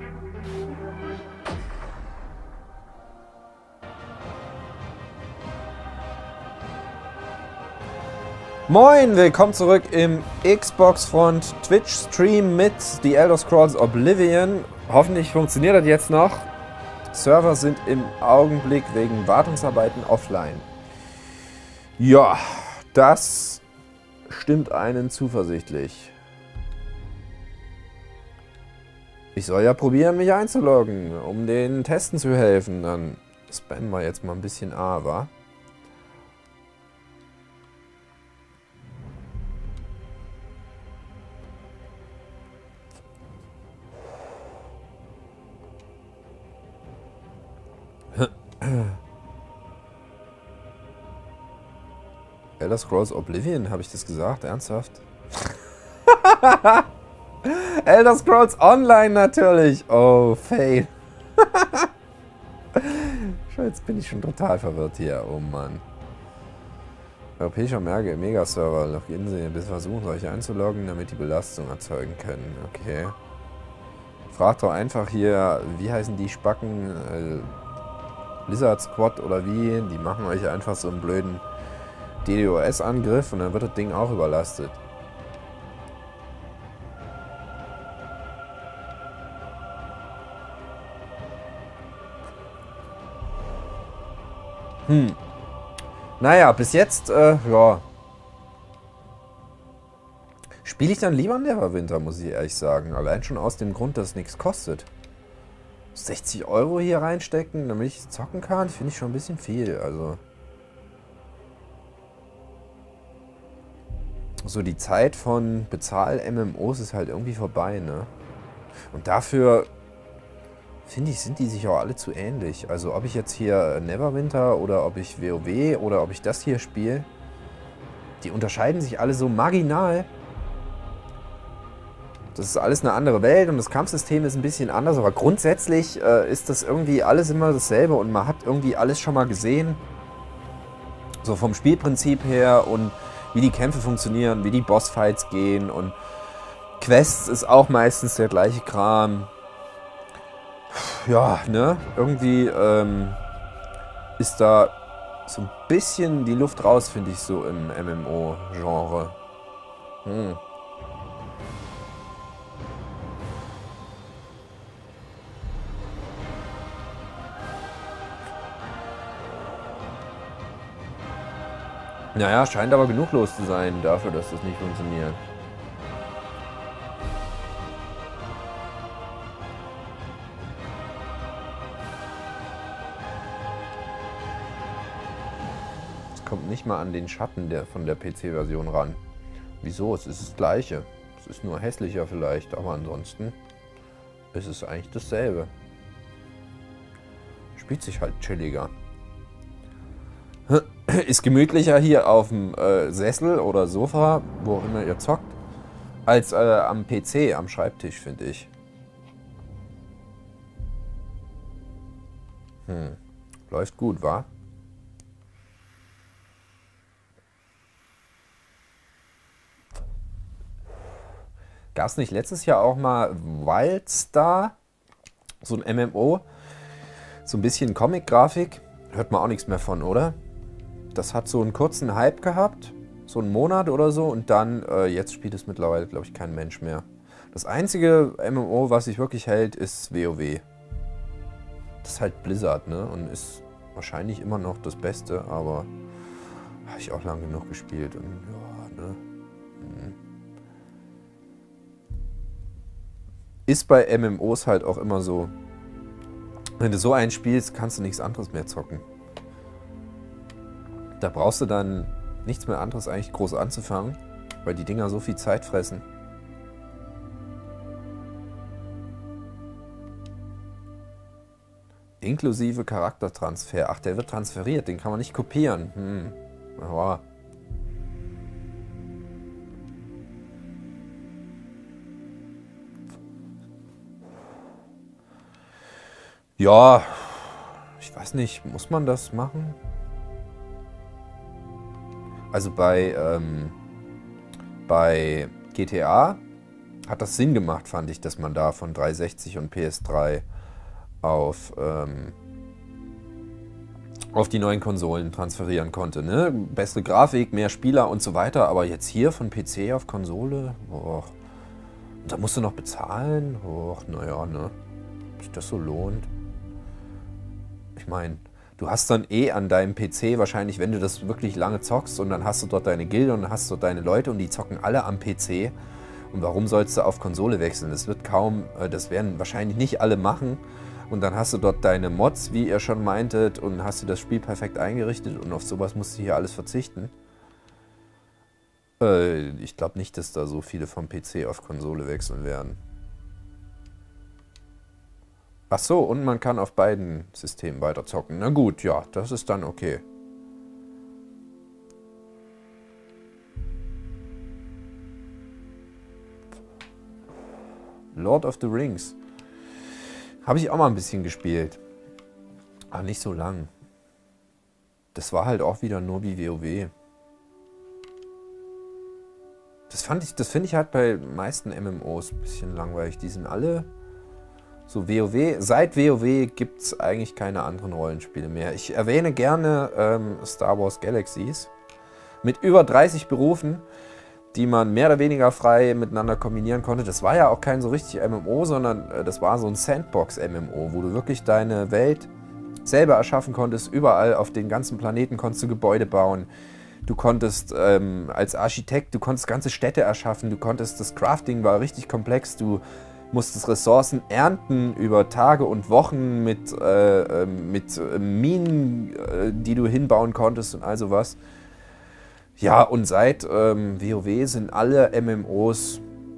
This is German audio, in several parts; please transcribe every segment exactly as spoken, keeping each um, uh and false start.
Moin, willkommen zurück im Xbox Front Twitch Stream mit The Elder Scrolls Oblivion. Hoffentlich funktioniert das jetzt noch. Server sind im Augenblick wegen Wartungsarbeiten offline. Ja, das stimmt einen zuversichtlich. Ich soll ja probieren, mich einzuloggen, um den Testen zu helfen. Dann spammen wir jetzt mal ein bisschen A, wa? Elder Scrolls Oblivion, habe ich das gesagt? Ernsthaft? Elder Scrolls Online natürlich! Oh, fail. Jetzt bin ich schon total verwirrt hier. Oh Mann. Europäischer Megaserver. Login Sie, bis versuchen, euch einzuloggen, damit die Belastung erzeugen können. Okay. Fragt doch einfach hier, wie heißen die Spacken? Äh, Blizzard Squad oder wie? Die machen euch einfach so einen blöden DDoS-Angriff und dann wird das Ding auch überlastet. Hm. Naja, bis jetzt, äh, ja. Spiele ich dann lieber Neverwinter, muss ich ehrlich sagen. Allein schon aus dem Grund, dass es nichts kostet. sechzig Euro hier reinstecken, damit ich zocken kann, finde ich schon ein bisschen viel. Also. So die Zeit von Bezahl-M M Os ist halt irgendwie vorbei, ne? Und dafür, finde ich, sind die sich auch alle zu ähnlich. Also ob ich jetzt hier Neverwinter oder ob ich WoW oder ob ich das hier spiele, die unterscheiden sich alle so marginal. Das ist alles eine andere Welt und das Kampfsystem ist ein bisschen anders, aber grundsätzlich äh, ist das irgendwie alles immer dasselbe und man hat irgendwie alles schon mal gesehen. So vom Spielprinzip her und wie die Kämpfe funktionieren, wie die Bossfights gehen und Quests ist auch meistens der gleiche Kram. Ja, ne? Irgendwie ähm, ist da so ein bisschen die Luft raus, finde ich, so im M M O-Genre. Hm. Naja, scheint aber genug los zu sein dafür, dass das nicht funktioniert. Es kommt nicht mal an den Schatten der, von der P C-Version ran. Wieso? Es ist das Gleiche. Es ist nur hässlicher vielleicht, aber ansonsten ist es eigentlich dasselbe. Spielt sich halt chilliger. Ist gemütlicher hier auf dem äh, Sessel oder Sofa, wo auch immer ihr zockt, als äh, am P C, am Schreibtisch, finde ich. Hm. Läuft gut, wa? Gab es nicht letztes Jahr auch mal Wildstar? So ein M M O? So ein bisschen Comic-Grafik? Hört man auch nichts mehr von, oder? Das hat so einen kurzen Hype gehabt, so einen Monat oder so, und dann, äh, jetzt spielt es mittlerweile, glaube ich, kein Mensch mehr. Das einzige M M O, was sich wirklich hält, ist WoW. Das ist halt Blizzard, ne? Und ist wahrscheinlich immer noch das Beste, aber habe ich auch lange genug gespielt und ja, ne? Hm. Ist bei M M Os halt auch immer so, wenn du so einen spielst, kannst du nichts anderes mehr zocken. Da brauchst du dann nichts mehr anderes eigentlich groß anzufangen, weil die Dinger so viel Zeit fressen. Inklusive Charaktertransfer. Ach, der wird transferiert, den kann man nicht kopieren. Hm. Ja. Ja, ich weiß nicht, muss man das machen? Also bei, ähm, bei G T A hat das Sinn gemacht, fand ich, dass man da von dreihundertsechzig und P S drei auf, ähm, auf die neuen Konsolen transferieren konnte. Ne? Bessere Grafik, mehr Spieler und so weiter, aber jetzt hier von P C auf Konsole, boah, da musst du noch bezahlen? Och, naja, ne? Ob sich das so lohnt. Ich meine, du hast dann eh an deinem P C wahrscheinlich, wenn du das wirklich lange zockst und dann hast du dort deine Gilde und dann hast du deine Leute und die zocken alle am P C. Und warum sollst du auf Konsole wechseln? Das wird kaum, das werden wahrscheinlich nicht alle machen. Und dann hast du dort deine Mods, wie ihr schon meintet, und hast du das Spiel perfekt eingerichtet und auf sowas musst du hier alles verzichten. Äh, ich glaube nicht, dass da so viele vom P C auf Konsole wechseln werden. Ach so, und man kann auf beiden Systemen weiter zocken. Na gut, ja, das ist dann okay. Lord of the Rings. Habe ich auch mal ein bisschen gespielt. Aber nicht so lang. Das war halt auch wieder nur wie WoW. Das fand ich, das finde ich halt bei meisten M M Os ein bisschen langweilig. Die sind alle so WoW. Seit WoW gibt es eigentlich keine anderen Rollenspiele mehr. Ich erwähne gerne ähm, Star Wars Galaxies. Mit über dreißig Berufen, die man mehr oder weniger frei miteinander kombinieren konnte. Das war ja auch kein so richtig M M O, sondern äh, das war so ein Sandbox-M M O, wo du wirklich deine Welt selber erschaffen konntest. Überall auf den ganzen Planeten konntest du Gebäude bauen. Du konntest ähm, als Architekt, du konntest ganze Städte erschaffen. Du konntest, das Crafting war richtig komplex. Du musstest Ressourcen ernten über Tage und Wochen mit, äh, mit Minen, äh, die du hinbauen konntest und all sowas. Ja, und seit ähm, WoW sind alle M M Os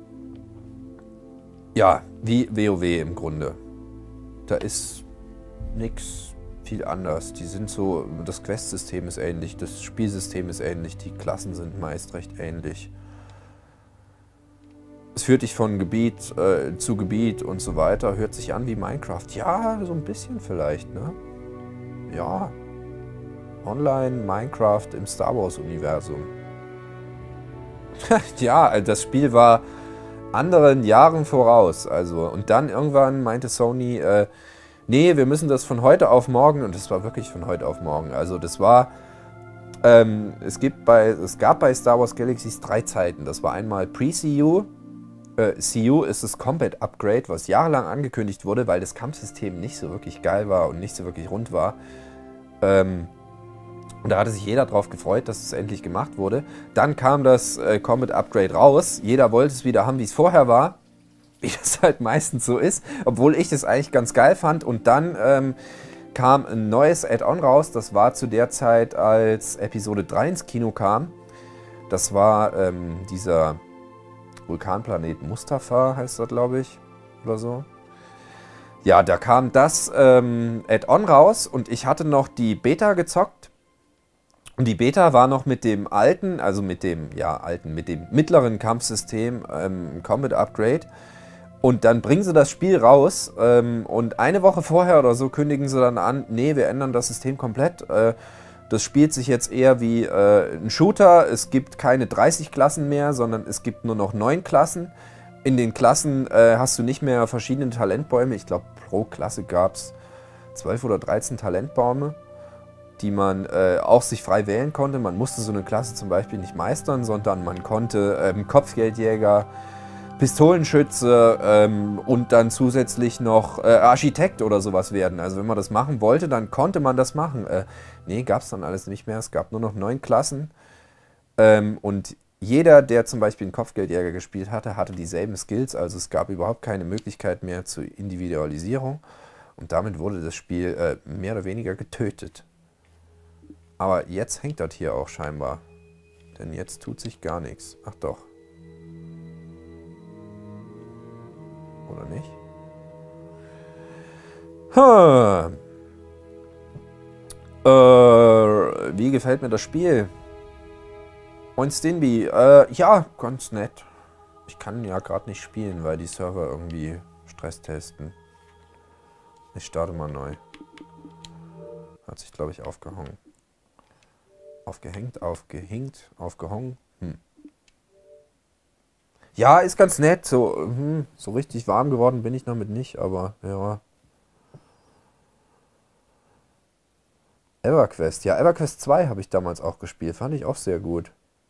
ja, wie WoW im Grunde. Da ist nichts viel anders. Die sind so, das Quest-System ist ähnlich, das Spielsystem ist ähnlich, die Klassen sind meist recht ähnlich. Es führt dich von Gebiet äh, zu Gebiet und so weiter, hört sich an wie Minecraft. Ja, so ein bisschen vielleicht, ne? Ja. Online Minecraft im Star Wars Universum. Ja, das Spiel war anderen Jahren voraus. Also, und dann irgendwann meinte Sony, äh, nee, wir müssen das von heute auf morgen, und das war wirklich von heute auf morgen. Also das war, ähm, es, gibt bei, es gab bei Star Wars Galaxies drei Zeiten. Das war einmal Pre-C U. Äh, C U ist das Combat Upgrade, was jahrelang angekündigt wurde, weil das Kampfsystem nicht so wirklich geil war und nicht so wirklich rund war. Ähm, Und da hatte sich jeder drauf gefreut, dass es endlich gemacht wurde. Dann kam das äh, Combat Upgrade raus. Jeder wollte es wieder haben, wie es vorher war. Wie das halt meistens so ist. Obwohl ich das eigentlich ganz geil fand. Und dann ähm, kam ein neues Add-on raus. Das war zu der Zeit, als Episode drei ins Kino kam. Das war ähm, dieser Vulkanplanet Mustafar, heißt das, glaube ich. Oder so. Ja, da kam das ähm, Add-on raus. Und ich hatte noch die Beta gezockt. Und die Beta war noch mit dem alten, also mit dem, ja, alten, mit dem mittleren Kampfsystem, ähm, Combat Upgrade. Und dann bringen sie das Spiel raus ähm, und eine Woche vorher oder so kündigen sie dann an, nee, wir ändern das System komplett. Äh, das spielt sich jetzt eher wie äh, ein Shooter. Es gibt keine dreißig Klassen mehr, sondern es gibt nur noch neun Klassen. In den Klassen äh, hast du nicht mehr verschiedene Talentbäume. Ich glaube, pro Klasse gab es zwölf oder dreizehn Talentbäume, die man äh, auch sich frei wählen konnte. Man musste so eine Klasse zum Beispiel nicht meistern, sondern man konnte ähm, Kopfgeldjäger, Pistolenschütze ähm, und dann zusätzlich noch äh, Architekt oder sowas werden. Also wenn man das machen wollte, dann konnte man das machen. Äh, nee, gab es dann alles nicht mehr. Es gab nur noch neun Klassen. Ähm, und jeder, der zum Beispiel einen Kopfgeldjäger gespielt hatte, hatte dieselben Skills. Also es gab überhaupt keine Möglichkeit mehr zur Individualisierung. Und damit wurde das Spiel äh, mehr oder weniger getötet. Aber jetzt hängt das hier auch scheinbar. Denn jetzt tut sich gar nichts. Ach doch. Oder nicht? Hm. Äh, wie gefällt mir das Spiel? Und Stinby, äh, ja, ganz nett. Ich kann ja gerade nicht spielen, weil die Server irgendwie Stress testen. Ich starte mal neu. Hat sich, glaube ich, aufgehangen. Aufgehängt, aufgehinkt, aufgehangen. Hm. Ja, ist ganz nett. So, hm, so richtig warm geworden bin ich damit nicht, aber ja. EverQuest. Ja, EverQuest zwei habe ich damals auch gespielt. Fand ich auch sehr gut.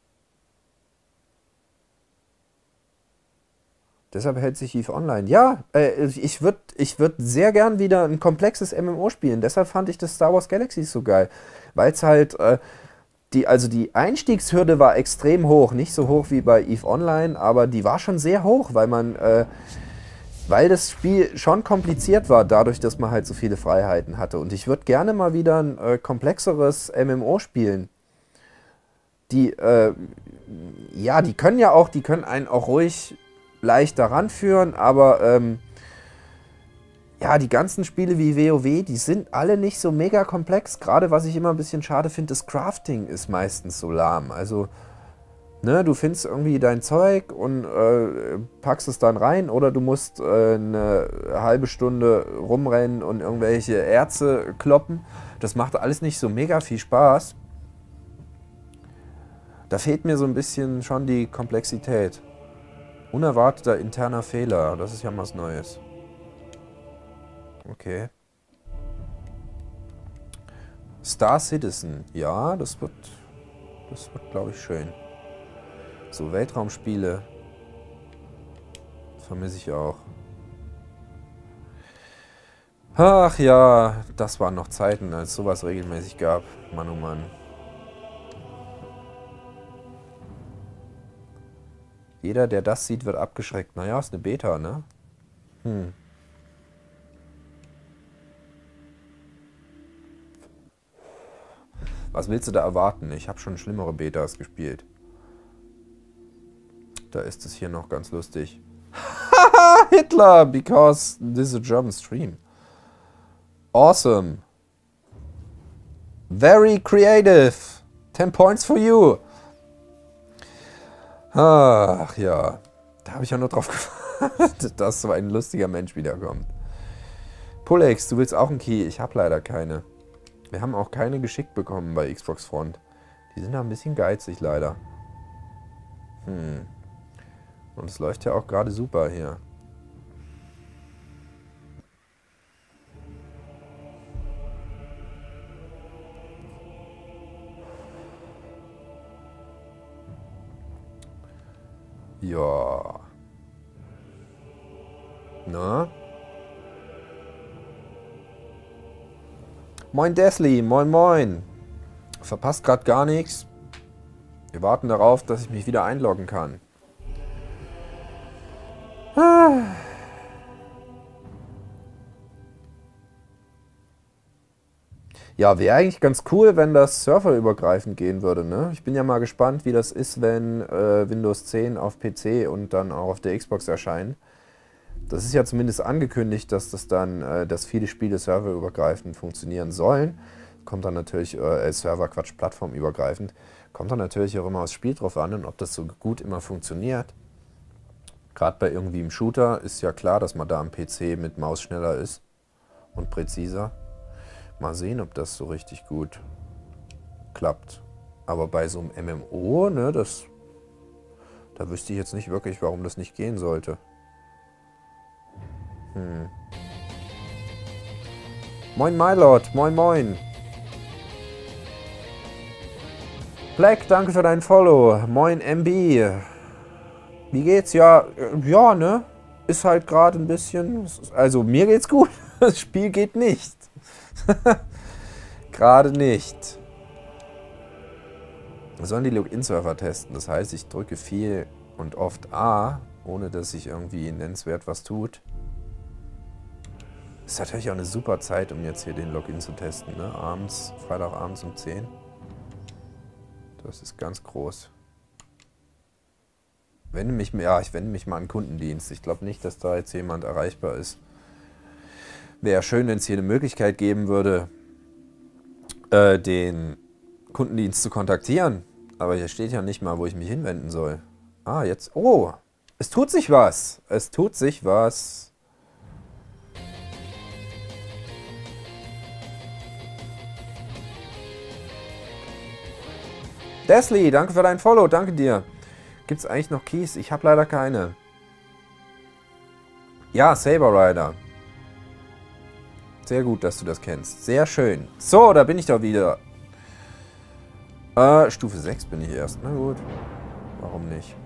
Deshalb hält sich EVE Online. Ja, äh, ich würde ich würd sehr gern wieder ein komplexes M M O spielen. Deshalb fand ich das Star Wars Galaxies so geil. Weil es halt, äh, die, also die Einstiegshürde war extrem hoch. Nicht so hoch wie bei EVE Online, aber die war schon sehr hoch, weil man, äh, weil das Spiel schon kompliziert war, dadurch, dass man halt so viele Freiheiten hatte. Und ich würde gerne mal wieder ein äh, komplexeres M M O spielen. Die, äh, ja, die können ja auch, die können einen auch ruhig leicht daran führen, aber ähm, ja, die ganzen Spiele wie WoW, die sind alle nicht so mega komplex. Gerade was ich immer ein bisschen schade finde, das Crafting ist meistens so lahm. Also, ne, du findest irgendwie dein Zeug und äh, packst es dann rein oder du musst äh, eine halbe Stunde rumrennen und irgendwelche Erze kloppen. Das macht alles nicht so mega viel Spaß. Da fehlt mir so ein bisschen schon die Komplexität. Unerwarteter interner Fehler, das ist ja was Neues. Okay. Star Citizen, ja, das wird, das wird, glaube ich, schön. So, Weltraumspiele vermisse ich auch. Ach ja, das waren noch Zeiten, als sowas regelmäßig gab. Mann, oh Mann. Jeder, der das sieht, wird abgeschreckt. Naja, ist eine Beta, ne? Hm. Was willst du da erwarten? Ich habe schon schlimmere Betas gespielt. Da ist es hier noch ganz lustig. Haha, Hitler, because this is a German stream. Awesome. Very creative. ten points for you. Ach ja, da habe ich ja nur drauf gewartet, dass so ein lustiger Mensch wiederkommt. Pulex, du willst auch einen Key? Ich habe leider keine. Wir haben auch keine geschickt bekommen bei Xbox Front. Die sind da ein bisschen geizig leider. Hm. Und es läuft ja auch gerade super hier. Ja. Na? Moin Deathly, moin moin. Verpasst gerade gar nichts. Wir warten darauf, dass ich mich wieder einloggen kann. Ah. Ja, wäre eigentlich ganz cool, wenn das serverübergreifend gehen würde, ne? Ich bin ja mal gespannt, wie das ist, wenn äh, Windows zehn auf P C und dann auch auf der Xbox erscheint. Das ist ja zumindest angekündigt, dass das dann, äh, dass viele Spiele serverübergreifend funktionieren sollen. Kommt dann natürlich, äh, Server, Quatsch, plattformübergreifend. Kommt dann natürlich auch immer aufs Spiel drauf an und ob das so gut immer funktioniert. Gerade bei irgendwie im Shooter ist ja klar, dass man da am P C mit Maus schneller ist und präziser. Mal sehen, ob das so richtig gut klappt. Aber bei so einem M M O, ne, das, da wüsste ich jetzt nicht wirklich, warum das nicht gehen sollte. Hm. Moin Mylord, moin moin. Black, danke für dein Follow. Moin M B. Wie geht's? Ja, ja, ne? Ist halt gerade ein bisschen, also mir geht's gut. Das Spiel geht nicht. Gerade nicht. Wir sollen die Login-Server testen. Das heißt, ich drücke viel und oft A, ohne dass sich irgendwie nennenswert was tut. Ist natürlich auch eine super Zeit, um jetzt hier den Login zu testen, ne? Abends, Freitagabends um zehn. Das ist ganz groß. Wende mich, ja, ich wende mich mal an Kundendienst. Ich glaube nicht, dass da jetzt jemand erreichbar ist. Wäre schön, wenn es hier eine Möglichkeit geben würde, äh, den Kundendienst zu kontaktieren. Aber hier steht ja nicht mal, wo ich mich hinwenden soll. Ah, jetzt. Oh, es tut sich was. Es tut sich was. Deathly, danke für dein Follow. Danke dir. Gibt es eigentlich noch Keys? Ich habe leider keine. Ja, Saber Rider. Sehr gut, dass du das kennst. Sehr schön. So, da bin ich doch wieder. Äh, Stufe sechs bin ich erst. Na gut. Warum nicht?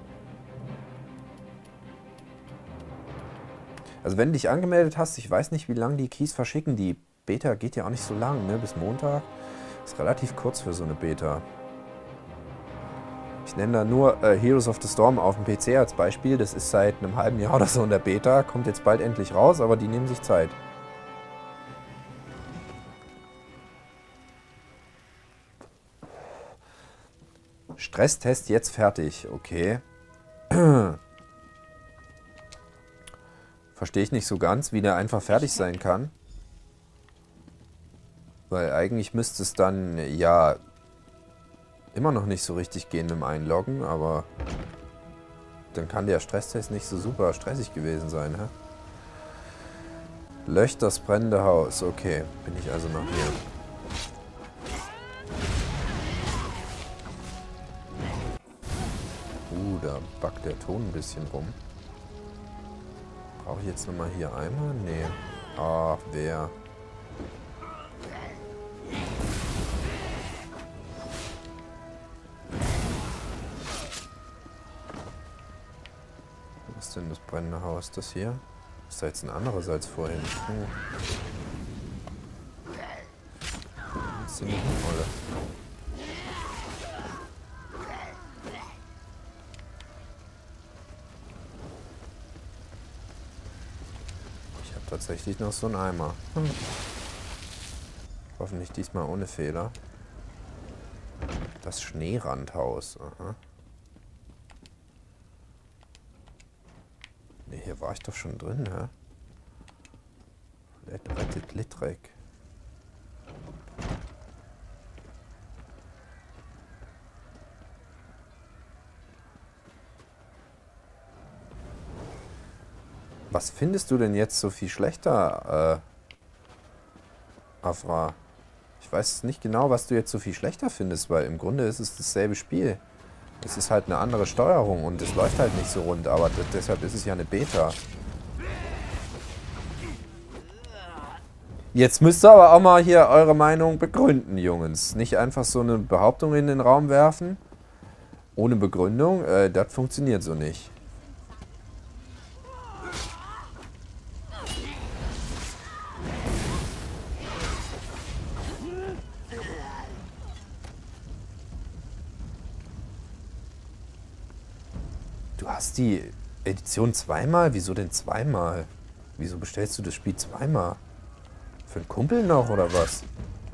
Also wenn du dich angemeldet hast, ich weiß nicht, wie lange die Keys verschicken. Die Beta geht ja auch nicht so lang, ne? Bis Montag. Ist relativ kurz für so eine Beta. Ich nenne da nur äh, Heroes of the Storm auf dem P C als Beispiel. Das ist seit einem halben Jahr oder so in der Beta. Kommt jetzt bald endlich raus, aber die nehmen sich Zeit. Stresstest jetzt fertig. Okay. Verstehe ich nicht so ganz, wie der einfach fertig sein kann. Weil eigentlich müsste es dann, ja, immer noch nicht so richtig gehen mit dem Einloggen, aber dann kann der Stresstest nicht so super stressig gewesen sein, hä? Löscht das brennende Haus. Okay, bin ich also noch hier. Uh, da backt der Ton ein bisschen rum. Brauche ich jetzt nochmal hier einmal? Nee. Ach, wer? Was ist denn das brennende Haus? Das hier? Ist da jetzt ein anderes als vorhin? Oh. Was ist denn die Rolle? Ich habe tatsächlich noch so einen Eimer. Hm. Hoffentlich diesmal ohne Fehler. Das Schneerandhaus. Aha. Ne, hier war ich doch schon drin, hä? Rettet Littrek. Was findest du denn jetzt so viel schlechter, äh, Afra? Ich weiß nicht genau, was du jetzt so viel schlechter findest, weil im Grunde ist es dasselbe Spiel. Es ist halt eine andere Steuerung und es läuft halt nicht so rund, aber deshalb ist es ja eine Beta. Jetzt müsst ihr aber auch mal hier eure Meinung begründen, Jungs. Nicht einfach so eine Behauptung in den Raum werfen. Ohne Begründung, äh, das funktioniert so nicht. Du hast die Edition zweimal? Wieso denn zweimal? Wieso bestellst du das Spiel zweimal? Für einen Kumpel noch oder was?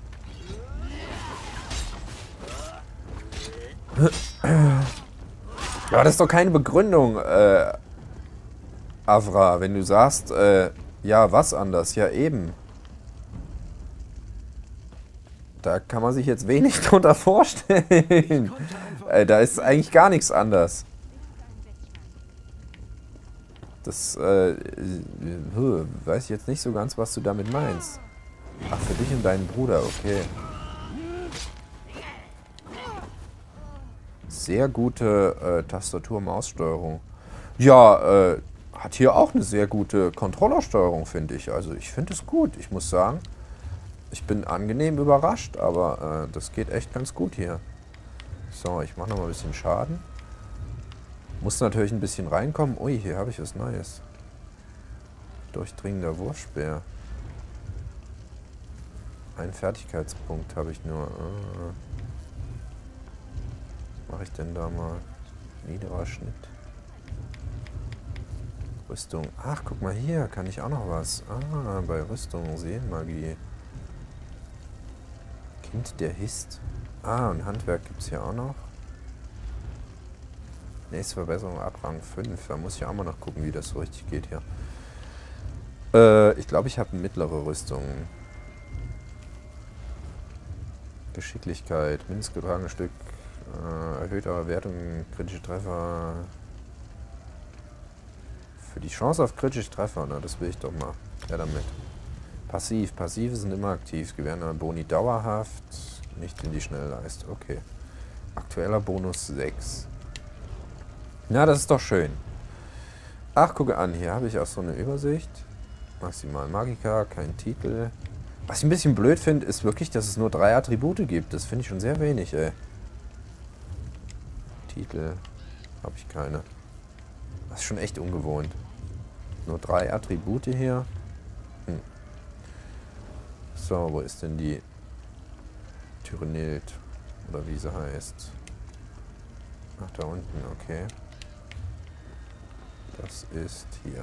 Aber das ist doch keine Begründung, äh, Avra, wenn du sagst, äh, ja, was anders? Ja, eben. Da kann man sich jetzt wenig drunter vorstellen. äh, da ist eigentlich gar nichts anders. Das, äh, weiß ich jetzt nicht so ganz, was du damit meinst. Ach, für dich und deinen Bruder, okay. Sehr gute äh, Tastatur-Maus-Steuerung. Ja, äh, hat hier auch eine sehr gute Controllersteuerung, finde ich. Also ich finde es gut, ich muss sagen. Ich bin angenehm überrascht, aber äh, das geht echt ganz gut hier. So, ich mache noch mal ein bisschen Schaden. Muss natürlich ein bisschen reinkommen. Ui, hier habe ich was Neues. Durchdringender Wurfspeer. Einen Fertigkeitspunkt habe ich nur. Äh, was mache ich denn da mal? Niederer Schnitt. Rüstung. Ach, guck mal hier, kann ich auch noch was. Ah, bei Rüstung, Seelenmagie. Kind der Hist. Ah, und Handwerk gibt es hier auch noch. Nächste Verbesserung ab Rang fünf. Da muss ich auch mal noch gucken, wie das so richtig geht hier. Äh, ich glaube, ich habe eine mittlere Rüstung. Geschicklichkeit, mindestens getragenes Stück, äh, erhöhte Wertung, kritische Treffer. Für die Chance auf kritische Treffer, na, das will ich doch mal. Ja, damit. Passiv. Passive sind immer aktiv, gewähren aber Boni dauerhaft, nicht in die Schnellleiste. Okay. Aktueller Bonus sechs. Na, das ist doch schön. Ach, gucke an, hier habe ich auch so eine Übersicht. Maximal Magica, kein Titel. Was ich ein bisschen blöd finde, ist wirklich, dass es nur drei Attribute gibt. Das finde ich schon sehr wenig, ey. Titel habe ich keine. Das ist schon echt ungewohnt. Nur drei Attribute hier. Hm. So, wo ist denn die Tyranild? Oder wie sie heißt. Ach, da unten, okay. Das ist hier.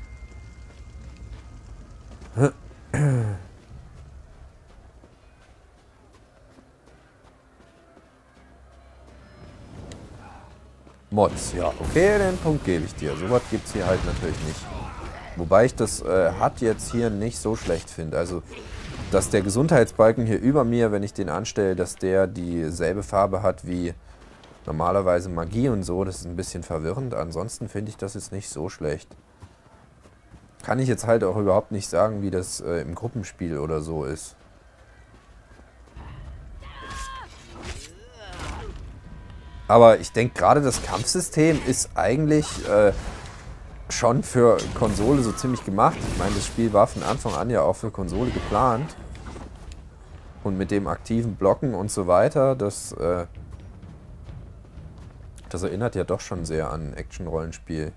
Mods, ja, okay, den Punkt gebe ich dir. Sowas gibt es hier halt natürlich nicht. Wobei ich das äh, H U D jetzt hier nicht so schlecht finde. Also, dass der Gesundheitsbalken hier über mir, wenn ich den anstelle, dass der dieselbe Farbe hat wie normalerweise Magie und so, das ist ein bisschen verwirrend. Ansonsten finde ich das jetzt nicht so schlecht. Kann ich jetzt halt auch überhaupt nicht sagen, wie das äh, im Gruppenspiel oder so ist. Aber ich denke, gerade das Kampfsystem ist eigentlich äh, schon für Konsole so ziemlich gemacht. Ich meine, das Spiel war von Anfang an ja auch für Konsole geplant. Und mit dem aktiven Blocken und so weiter, das, äh, das erinnert ja doch schon sehr an Action-Rollenspiel.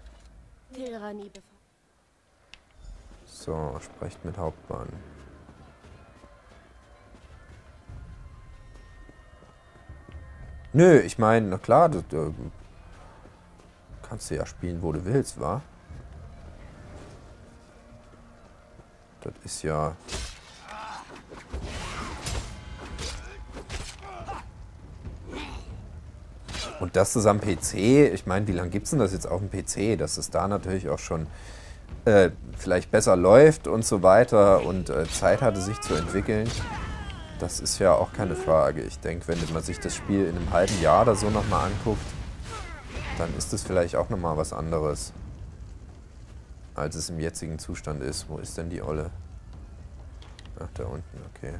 So, sprecht mit Hauptmann. Nö, ich meine, na klar, du, du kannst du ja spielen, wo du willst, wa? Das ist ja... Und das ist am P C, ich meine, wie lange gibt es denn das jetzt auf dem P C? Dass es da natürlich auch schon äh, vielleicht besser läuft und so weiter und äh, Zeit hatte, sich zu entwickeln. Das ist ja auch keine Frage. Ich denke, wenn man sich das Spiel in einem halben Jahr oder so nochmal anguckt, dann ist es vielleicht auch nochmal was anderes, als es im jetzigen Zustand ist. Wo ist denn die Olle? Ach, da unten, okay.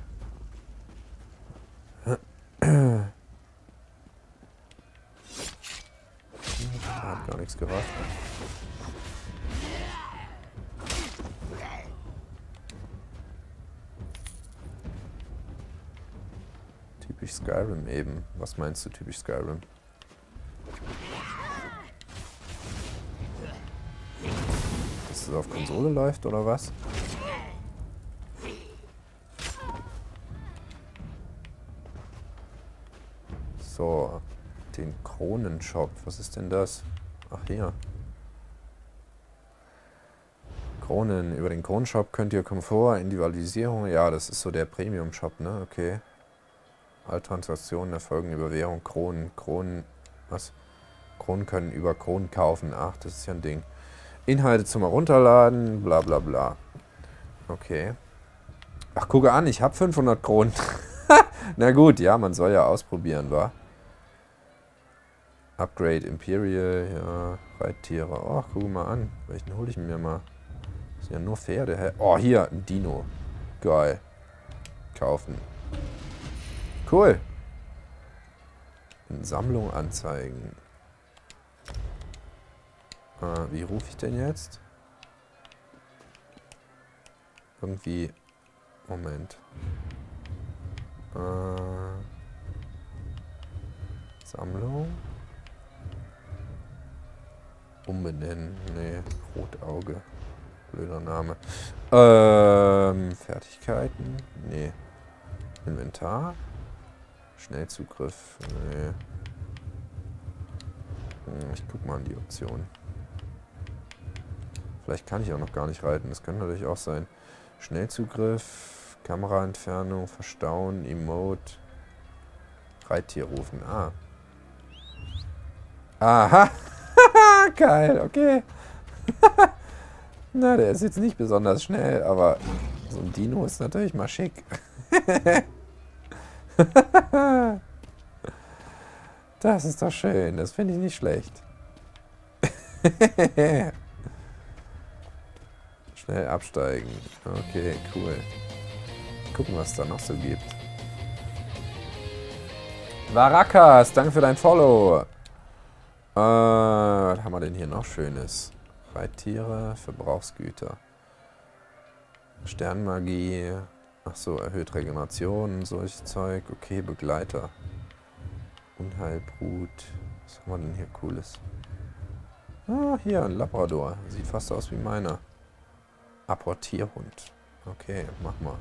Hat gar nichts gerafft. Typisch Skyrim eben. Was meinst du typisch Skyrim? Dass es auf Konsole läuft oder was? So, den Kronenshop. Was ist denn das? Ach, hier. Kronen. Über den Kronenshop könnt ihr Komfort, Individualisierung. Ja, das ist so der Premium-Shop, ne? Okay. Alle Transaktionen erfolgen über Währung. Kronen. Kronen. Was? Kronen können über Kronen kaufen. Ach, das ist ja ein Ding. Inhalte zum Herunterladen. Bla bla bla. Okay. Ach, gucke an, ich habe fünfhundert Kronen. Na gut, ja, man soll ja ausprobieren, wa? Upgrade Imperial, ja, Reittiere. Oh, guck mal an. Welchen hole ich mir mal? Das sind ja nur Pferde. Oh, hier, ein Dino. Geil. Kaufen. Cool. In Sammlung anzeigen. Ah, wie rufe ich denn jetzt? Irgendwie... Moment. Äh, Sammlung. Umbenennen. Nee, Rotauge. Blöder Name. Ähm, Fertigkeiten. Nee. Inventar. Schnellzugriff. Nee. Hm, ich guck mal an die Option. Vielleicht kann ich auch noch gar nicht reiten. Das könnte natürlich auch sein. Schnellzugriff. Kameraentfernung. Verstauen. Emote. Reittier rufen. Ah. Aha. Geil, okay. Na, der ist jetzt nicht besonders schnell, aber so ein Dino ist natürlich mal schick. Das ist doch schön, das finde ich nicht schlecht. Schnell absteigen. Okay, cool. Gucken, was es da noch so gibt. Varakas, danke für dein Follow. was haben wir denn hier noch Schönes? Reittiere, Verbrauchsgüter. Sternmagie. Achso, erhöht Regeneration, solches Zeug. Okay, Begleiter. Unheilbrut. Was haben wir denn hier Cooles? Ah, hier, ein Labrador. Sieht fast aus wie meiner. Apportierhund. Okay, mach mal.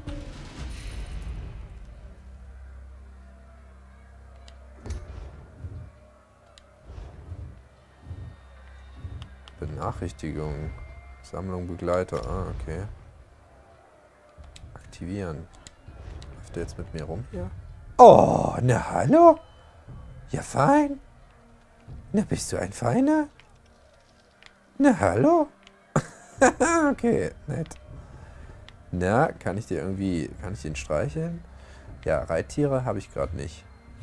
Benachrichtigung. Sammlung Begleiter. Ah, okay. Aktivieren. Läuft der jetzt mit mir rum hier? Oh, na hallo? Ja, fein. Na, bist du ein Feiner? Na, hallo? Okay, nett. Na, kann ich dir irgendwie, kann ich den streicheln? Ja, Reittiere habe ich gerade nicht.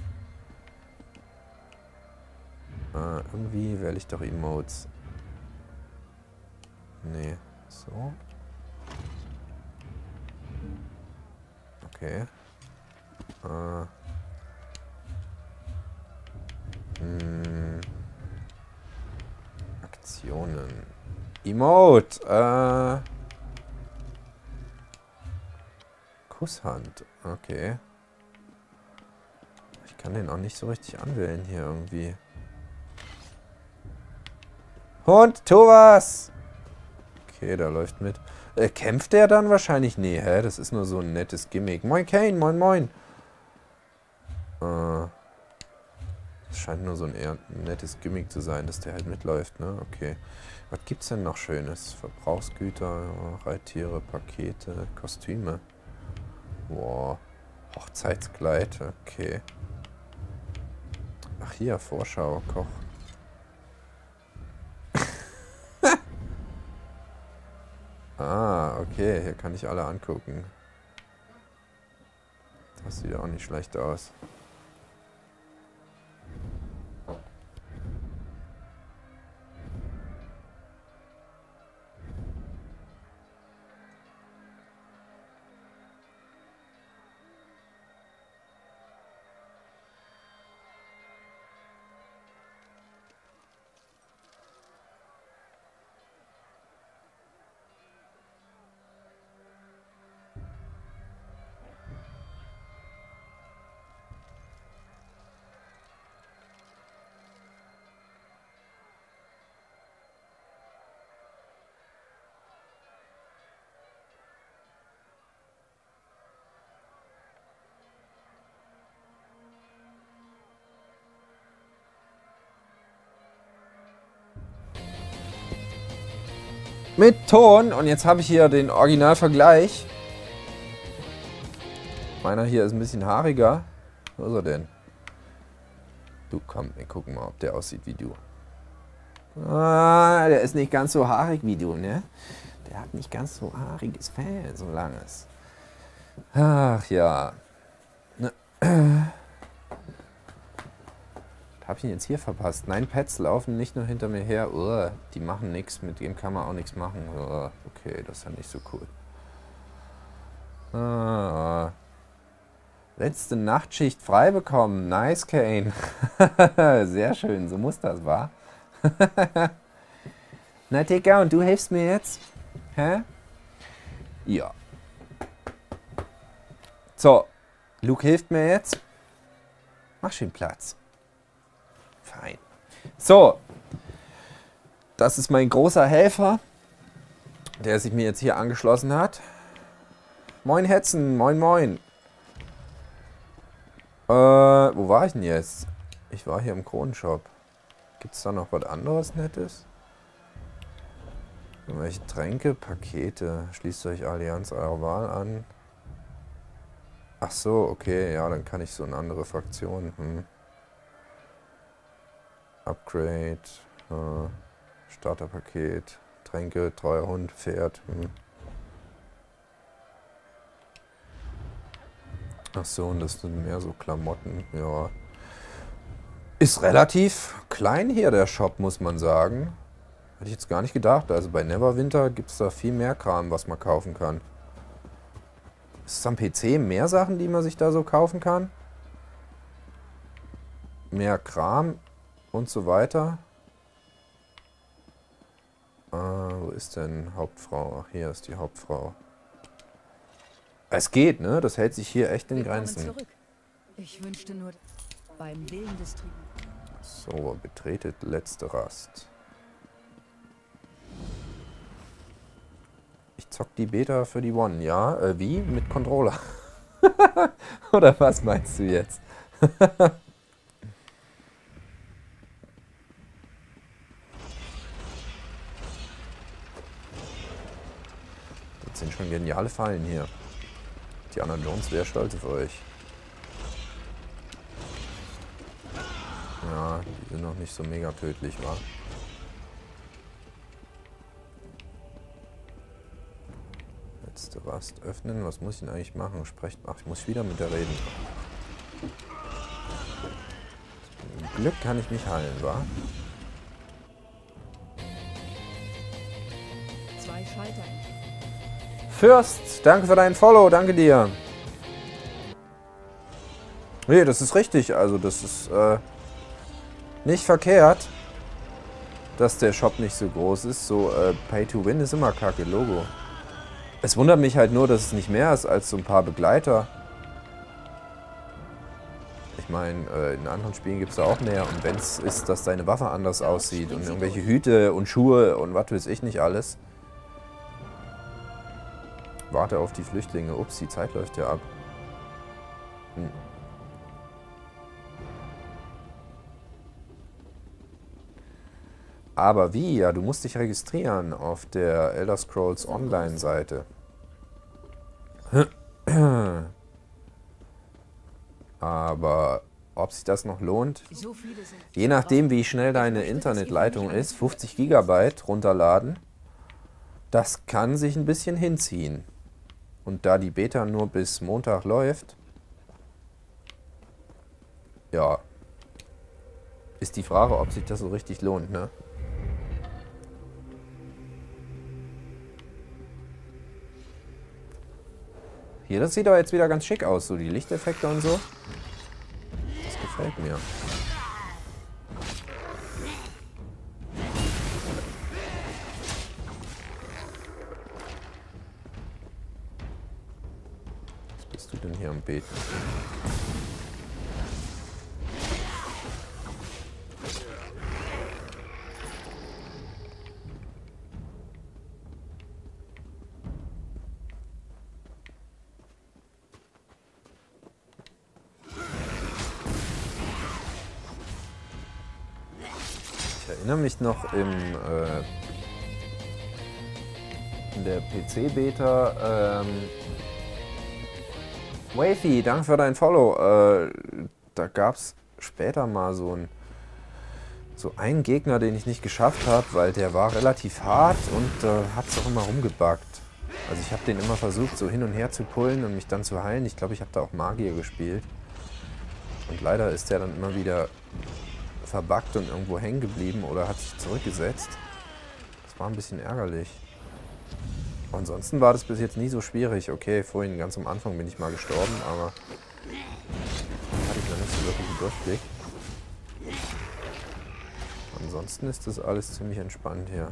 Ah, irgendwie wähle ich doch Emotes. Nee, so. Okay. Ah. Hm. Aktionen. Emote. Äh. Kusshand. Okay. Ich kann den auch nicht so richtig anwählen hier irgendwie. Hund, tu was! Okay, der läuft mit. Äh, kämpft der dann wahrscheinlich? Nee, hä? Das ist nur so ein nettes Gimmick. Moin Kane, moin moin. Äh, das scheint nur so ein eher nettes Gimmick zu sein, dass der halt mitläuft, ne? Okay. Was gibt's denn noch Schönes? Verbrauchsgüter, Reittiere, Pakete, Kostüme. Boah. Hochzeitskleid, okay. Ach hier, Vorschau, Koch. Ah, okay, hier kann ich alle angucken. Das sieht auch nicht schlecht aus. Mit Ton. Und jetzt habe ich hier den Originalvergleich. Meiner hier ist ein bisschen haariger. Wo ist er denn? Du, komm, wir gucken mal, ob der aussieht wie du. Ah, der ist nicht ganz so haarig wie du, ne? Der hat nicht ganz so haariges Fell, so langes. Ach ja. Ne. Hab ich ihn jetzt hier verpasst? Nein, Pets laufen nicht nur hinter mir her. Uah, die machen nichts, mit dem kann man auch nichts machen. Uah, okay, das ist ja nicht so cool. Ah, letzte Nachtschicht frei bekommen. Nice, Kane. Sehr schön, so muss das, wa? Na, Dicker, und du hilfst mir jetzt? Hä? Ja. So, Luke hilft mir jetzt. Mach schön Platz. Fein. So, das ist mein großer Helfer, der sich mir jetzt hier angeschlossen hat. Moin Hetzen, moin moin. Äh, wo war ich denn jetzt? Ich war hier im Kronenshop. Gibt es da noch was anderes Nettes? Irgendwelche Tränke, Pakete. Schließt euch Allianz eurer Wahl an. Ach so, okay, ja, dann kann ich so eine andere Fraktion. Hm. Upgrade, äh, Starterpaket, Tränke, treuer Hund, Pferd. Hm. Ach so, und das sind mehr so Klamotten. Ja. Ist relativ klein hier der Shop, muss man sagen. Hätte ich jetzt gar nicht gedacht. Also bei Neverwinter gibt es da viel mehr Kram, was man kaufen kann. Ist es am P C mehr Sachen, die man sich da so kaufen kann? Mehr Kram und so weiter. ist denn Hauptfrau? Ach, hier ist die Hauptfrau. Es geht, ne? Das hält sich hier echt in Grenzen. Zurück. Ich wünschte nur beim Willen des Tribunals. So, betretet letzte Rast. Ich zock die Beta für die One, ja? Äh, wie? Mit Controller. Oder was meinst du jetzt? Das sind schon geniale Fallen hier. Diana Jones wäre stolz auf euch. Ja, die sind noch nicht so mega tödlich, wa? Letzte Rast öffnen. Was muss ich denn eigentlich machen? Sprecht. Ach, ich muss wieder mit der reden. Mit Glück kann ich mich heilen, wa? Zwei Schalter. Fürst, danke für deinen Follow, danke dir. Nee, das ist richtig. Also das ist äh, nicht verkehrt, dass der Shop nicht so groß ist. So äh, Pay to Win ist immer kacke, Logo. Es wundert mich halt nur, dass es nicht mehr ist als so ein paar Begleiter. Ich meine, äh, in anderen Spielen gibt es da auch mehr. Und wenn es ist, dass deine Waffe anders aussieht und irgendwelche Hüte und Schuhe und was weiß ich nicht alles. Warte auf die Flüchtlinge. Ups, die Zeit läuft ja ab. Hm. Aber wie? Ja, du musst dich registrieren auf der Elder Scrolls Online-Seite. Aber ob sich das noch lohnt? Je nachdem, wie schnell deine Internetleitung ist, fünfzig Gigabyte runterladen, das kann sich ein bisschen hinziehen. Und da die Beta nur bis Montag läuft, ja, ist die Frage, ob sich das so richtig lohnt, ne? Hier, das sieht aber jetzt wieder ganz schick aus, so die Lichteffekte und so. Das gefällt mir. Was bist du denn hier am Beten? Ich erinnere mich noch im, äh, in der P C-Beta, ähm, Wavy, danke für dein Follow, äh, da gab es später mal so, ein, so einen Gegner, den ich nicht geschafft habe, weil der war relativ hart und äh, hat es auch immer rumgebuggt. Also ich habe den immer versucht, so hin und her zu pullen und mich dann zu heilen. Ich glaube, ich habe da auch Magier gespielt. Und leider ist der dann immer wieder verbuggt und irgendwo hängen geblieben oder hat sich zurückgesetzt. Das war ein bisschen ärgerlich. Ansonsten war das bis jetzt nie so schwierig. Okay, vorhin ganz am Anfang bin ich mal gestorben, aber hatte ich noch nicht so wirklich einen Durchblick. Ansonsten ist das alles ziemlich entspannt hier.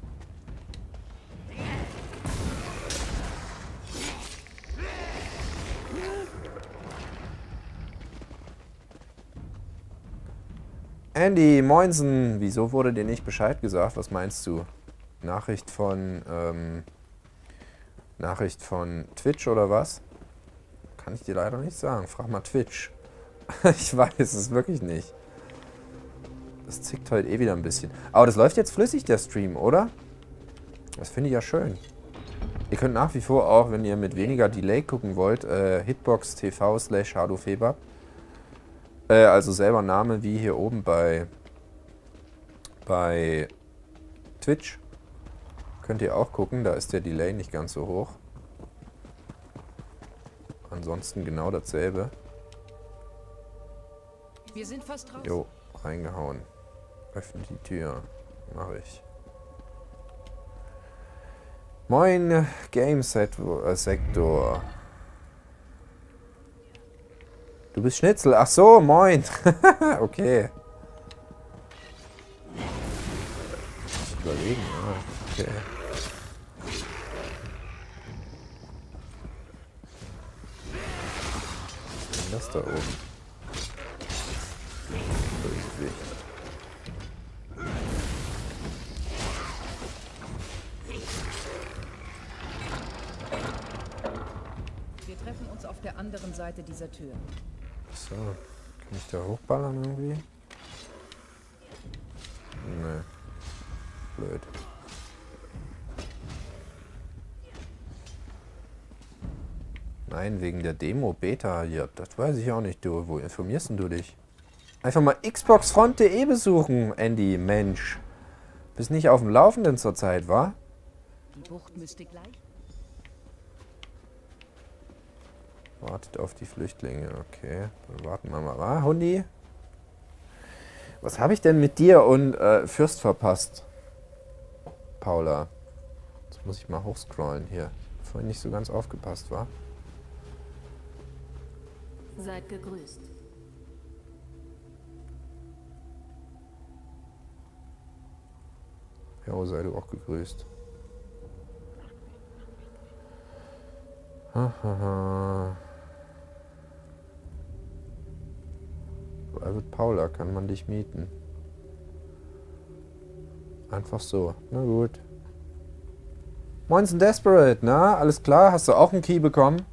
Andy, moinsen, wieso wurde dir nicht Bescheid gesagt? Was meinst du? Nachricht von, ähm, Nachricht von Twitch oder was? Kann ich dir leider nicht sagen. Frag mal Twitch. Ich weiß es wirklich nicht. Das zickt heute eh wieder ein bisschen. Aber das läuft jetzt flüssig, der Stream, oder? Das finde ich ja schön. Ihr könnt nach wie vor auch, wenn ihr mit weniger Delay gucken wollt, äh, Hitbox T V slash Hadofeber. Äh, also selber Name wie hier oben bei, bei Twitch. Könnt ihr auch gucken, da ist der Delay nicht ganz so hoch. Ansonsten genau dasselbe. Wir sind fast raus. Jo, reingehauen. Öffne die Tür. Mache ich. Moin, Game Sektor. Du bist Schnitzel. Ach so, moin. Okay. überlegen. Ah, okay. Was ist denn das da oben? Bösewicht. Wir treffen uns auf der anderen Seite dieser Tür. So, kann ich da hochballern irgendwie? Nee. Blöd. Nein, wegen der Demo Beta. Ja, das weiß ich auch nicht, du. Wo informierst denn du dich? Einfach mal xboxfront punkt de besuchen, Andy, Mensch. Bist nicht auf dem Laufenden zurzeit, wa? Die Bucht müsste gleich. Wartet auf die Flüchtlinge, okay. Dann warten wir mal. Ah, Hundi? Was habe ich denn mit dir und äh, Fürst verpasst? Paula. Jetzt muss ich mal hochscrollen hier. Vorhin nicht so ganz aufgepasst, war. Seid gegrüßt. Jo, sei du auch gegrüßt. Hahaha. Private Paula, kann man dich mieten? Einfach so. Na gut. Moinsen Desperate, na? Alles klar? Hast du auch einen Key bekommen?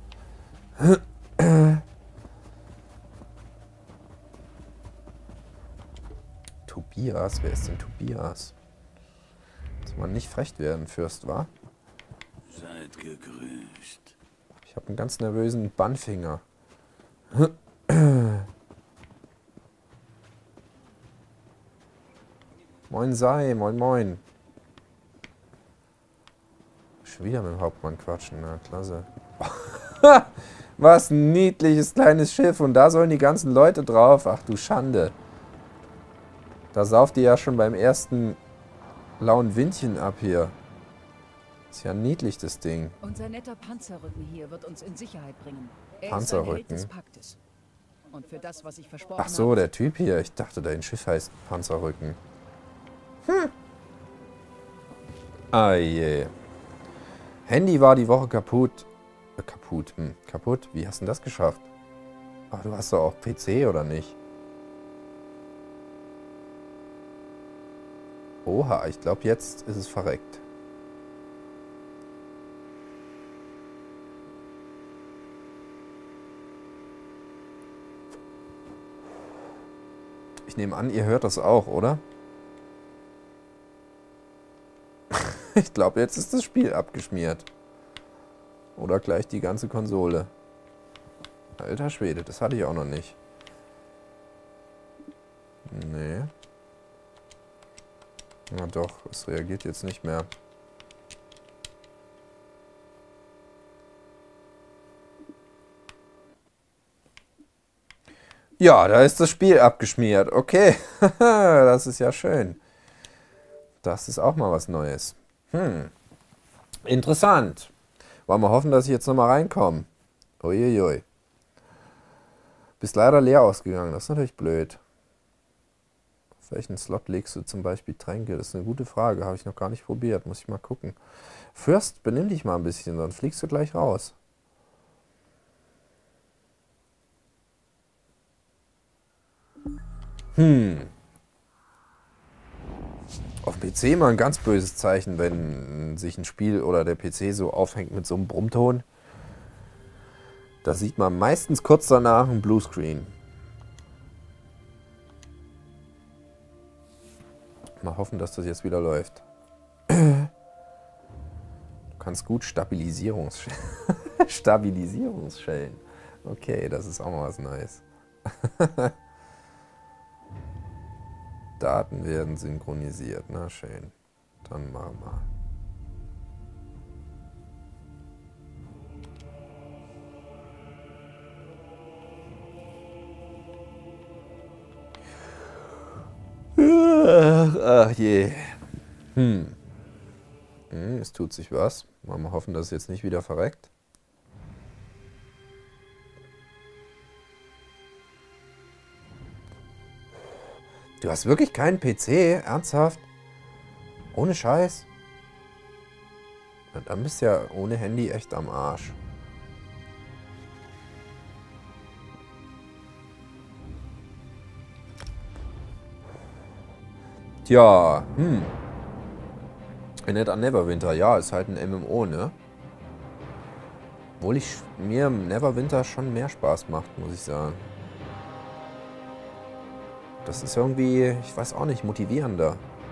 Tobias? Wer ist denn Tobias? Muss man nicht frech werden, Fürst, wa? Seid gegrüßt. Ich habe einen ganz nervösen Bannfinger. Moin Sei, moin moin. Schon wieder mit dem Hauptmann quatschen, na klasse. Was ein niedliches kleines Schiff und da sollen die ganzen Leute drauf. Ach du Schande. Da sauft die ja schon beim ersten lauen Windchen ab hier. Ist ja niedlich, das Ding. Unser netter Panzerrücken hier wird uns in Sicherheit bringen. Er Panzerrücken? ist ein Held des Paktes. Und für das, was ich versprochen Ach so, habe, der Typ hier. Ich dachte, dein Schiff heißt Panzerrücken. Hm. Ah je. Handy war die Woche kaputt. Äh, kaputt, hm. Kaputt? Wie hast du denn das geschafft? Ach, du hast doch auch P C, oder nicht? Oha, ich glaube, jetzt ist es verreckt. Ich nehme an, ihr hört das auch, oder? Ich glaube, jetzt ist das Spiel abgeschmiert. Oder gleich die ganze Konsole. Alter Schwede, das hatte ich auch noch nicht. Nee. Na doch, es reagiert jetzt nicht mehr. Ja, da ist das Spiel abgeschmiert. Okay, das ist ja schön. Das ist auch mal was Neues. Hm, interessant. Wollen wir hoffen, dass ich jetzt nochmal reinkomme. Uiuiui. Bist leider leer ausgegangen, das ist natürlich blöd. Auf welchen Slot legst du zum Beispiel Tränke? Das ist eine gute Frage, habe ich noch gar nicht probiert, muss ich mal gucken. Fürst, benimm dich mal ein bisschen, sonst fliegst du gleich raus. Hm. Auf P C mal ein ganz böses Zeichen, wenn sich ein Spiel oder der P C so aufhängt mit so einem Brummton. Da sieht man meistens kurz danach ein Bluescreen. Mal hoffen, dass das jetzt wieder läuft. Du kannst gut Stabilisierungs Stabilisierungsschellen. Okay, das ist auch mal was Neues. Daten werden synchronisiert. Na schön. Dann machen wir. Ach je. Hm. hm. Es tut sich was. Mal, mal hoffen, dass es jetzt nicht wieder verreckt. Du hast wirklich keinen P C? Ernsthaft? Ohne Scheiß. Ja, dann bist du ja ohne Handy echt am Arsch. Tja, hm. Annette an Neverwinter, ja, ist halt ein M M O, ne? Obwohl ich mir Neverwinter schon mehr Spaß macht, muss ich sagen. Das ist irgendwie, ich weiß auch nicht, motivierender.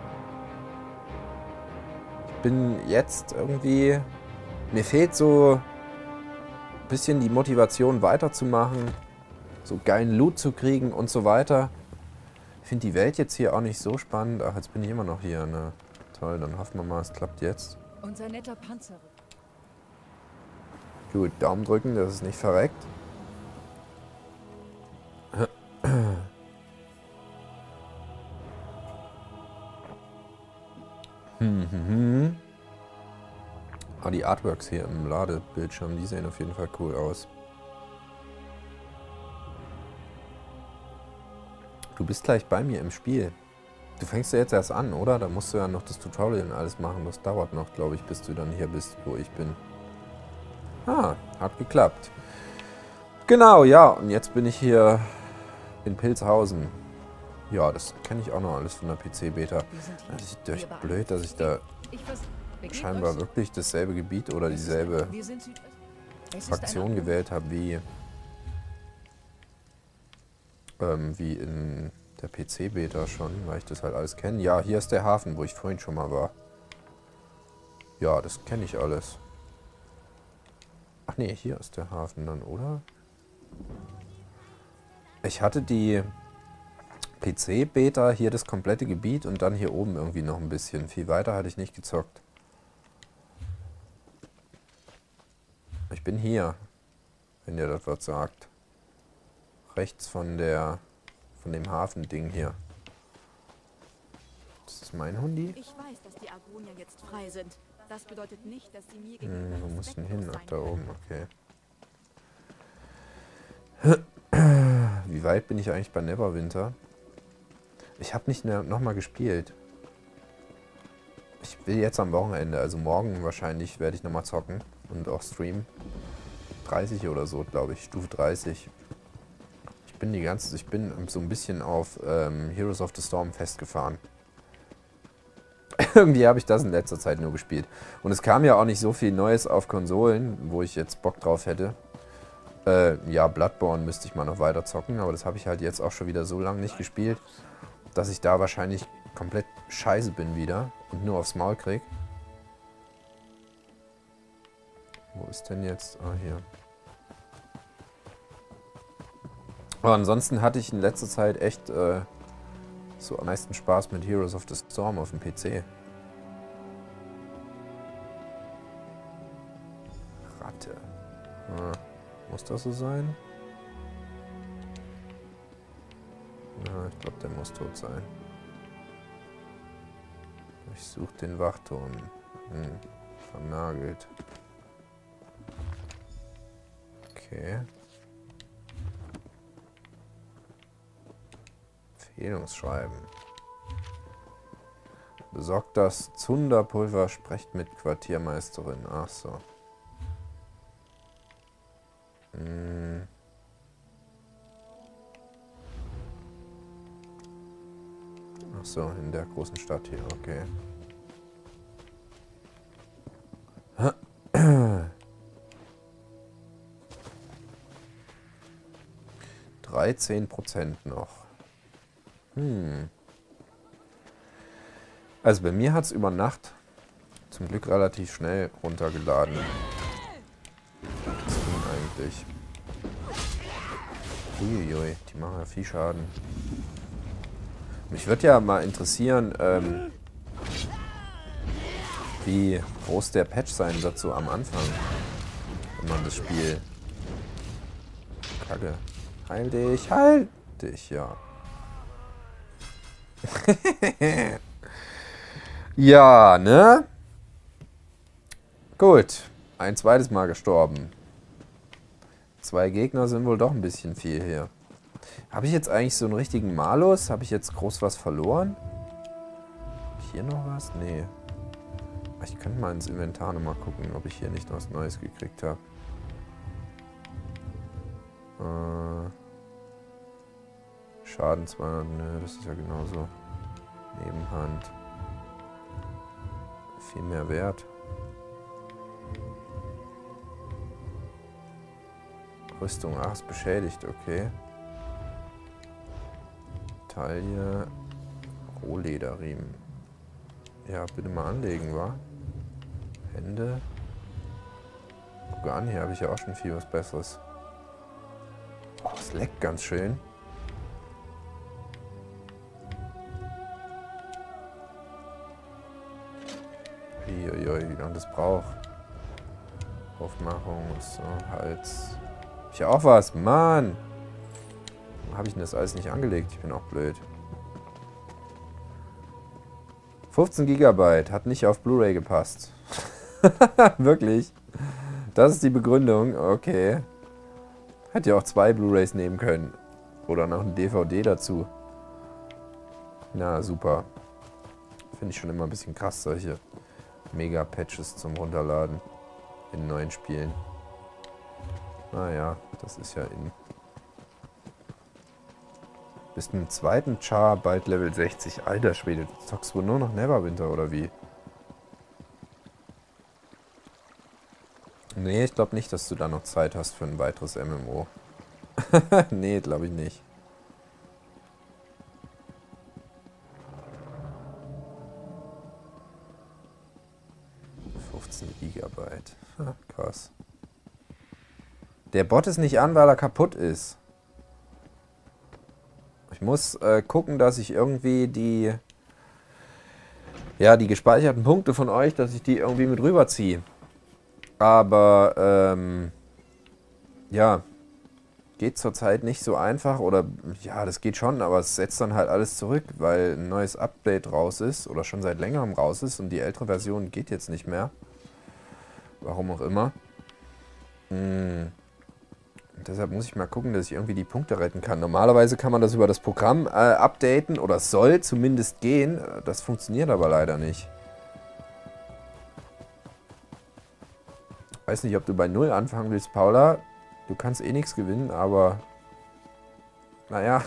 Ich bin jetzt irgendwie, mir fehlt so ein bisschen die Motivation weiterzumachen, so geilen Loot zu kriegen und so weiter. Ich finde die Welt jetzt hier auch nicht so spannend. Ach, jetzt bin ich immer noch hier, ne? Toll, dann hoffen wir mal, es klappt jetzt. Unser netter Panzer. Gut, Daumen drücken, dass es nicht verreckt. Hm, hm, hm. Ah, die Artworks hier im Ladebildschirm, die sehen auf jeden Fall cool aus. Du bist gleich bei mir im Spiel. Du fängst ja jetzt erst an, oder? Da musst du ja noch das Tutorial und alles machen. Das dauert noch, glaube ich, bis du dann hier bist, wo ich bin. Ah, hat geklappt. Genau, ja. Und jetzt bin ich hier in Pilzhausen. Ja, das kenne ich auch noch alles von der P C-Beta. Das ist echt blöd, dass ich da scheinbar wirklich dasselbe Gebiet oder dieselbe Fraktion gewählt habe wie, ähm, wie in der P C-Beta schon, weil ich das halt alles kenne. Ja, hier ist der Hafen, wo ich vorhin schon mal war. Ja, das kenne ich alles. Ach nee, hier ist der Hafen dann, oder? Ich hatte die P C-Beta, hier das komplette Gebiet und dann hier oben irgendwie noch ein bisschen. Viel weiter hatte ich nicht gezockt. Ich bin hier, wenn ihr das was sagt. Rechts von der, von dem Hafending hier. Das ist mein Hundi? Ich weiß, dass die Argonier jetzt frei sind. Das bedeutet nicht, dass sie mir Hm, gegenüber wo muss denn hin? Ach, da respektlos oben, okay. Wie weit bin ich eigentlich bei Neverwinter? Ich habe nicht mehr nochmal gespielt. Ich will jetzt am Wochenende, also morgen wahrscheinlich, werde ich nochmal zocken und auch streamen. dreißig oder so, glaube ich, Stufe dreißig. Ich bin die ganze, ich bin so ein bisschen auf ähm, Heroes of the Storm festgefahren. Irgendwie habe ich das in letzter Zeit nur gespielt. Und es kam ja auch nicht so viel Neues auf Konsolen, wo ich jetzt Bock drauf hätte. Äh, ja, Bloodborne müsste ich mal noch weiter zocken, aber das habe ich halt jetzt auch schon wieder so lange nicht gespielt, dass ich da wahrscheinlich komplett scheiße bin wieder und nur aufs Maul krieg. Wo ist denn jetzt? Ah, hier. Aber ansonsten hatte ich in letzter Zeit echt äh, so am meisten Spaß mit Heroes of the Storm auf dem P C. Ratte. Ah, muss das so sein? Ja, ich glaube, der muss tot sein. Ich suche den Wachturm. Hm, vernagelt. Okay. Empfehlungsschreiben. Besorgt das Zunderpulver, sprecht mit Quartiermeisterin. Ach so. Hm. Ach so, in der großen Stadt hier, okay. dreizehn Prozent noch. Hm. Also bei mir hat es über Nacht zum Glück relativ schnell runtergeladen. Das ging eigentlich. Uiuiui, die machen ja viel Schaden. Mich würde ja mal interessieren, ähm, wie groß der Patch sein wird so am Anfang, wenn man das Spiel... Kacke. Heil dich, heil dich, ja. Ja, ne? Gut. Ein zweites Mal gestorben. Zwei Gegner sind wohl doch ein bisschen viel hier. Habe ich jetzt eigentlich so einen richtigen Malus? Habe ich jetzt groß was verloren? Hier noch was? Nee. Ich könnte mal ins Inventar nochmal gucken, ob ich hier nicht was Neues gekriegt habe. Äh, Schaden zweihundert, nö, das ist ja genauso. Nebenhand. Viel mehr Wert. Rüstung, ach, ist beschädigt, okay. Taille, Rohlederriemen. Ja, bitte mal anlegen, wa? Hände. Guck an, hier habe ich ja auch schon viel was Besseres. Oh, es leckt ganz schön. Uiuiui, wie lange das braucht. Aufmachung, so, Hals. Hab ich ja auch was, Mann! Warum habe ich denn das alles nicht angelegt? Ich bin auch blöd. fünfzehn Gigabyte, hat nicht auf Blu-ray gepasst. Wirklich? Das ist die Begründung, okay. Hätte ja auch zwei Blu-rays nehmen können. Oder noch ein D V D dazu. Na, super. Finde ich schon immer ein bisschen krass, solche Mega-Patches zum Runterladen in neuen Spielen. Naja, das ist ja in... Bist im zweiten Char bald Level sechzig. Alter Schwede, du zockst wohl nur noch Neverwinter, oder wie? Nee, ich glaube nicht, dass du da noch Zeit hast für ein weiteres M M O. Nee, glaube ich nicht. fünfzehn Gigabyte. Ha, krass. Der Bot ist nicht an, weil er kaputt ist. Ich muss äh, gucken, dass ich irgendwie die... Ja, die gespeicherten Punkte von euch, dass ich die irgendwie mit rüberziehe. Aber, ähm... ja... Geht zurzeit nicht so einfach. Oder, ja, das geht schon, aber es setzt dann halt alles zurück, weil ein neues Update raus ist. Oder schon seit längerem raus ist. Und die ältere Version geht jetzt nicht mehr. Warum auch immer. Hm... Deshalb muss ich mal gucken, dass ich irgendwie die Punkte retten kann. Normalerweise kann man das über das Programm äh, updaten oder soll zumindest gehen. Das funktioniert aber leider nicht. Weiß nicht, ob du bei null anfangen willst, Paula. Du kannst eh nichts gewinnen, aber... Naja.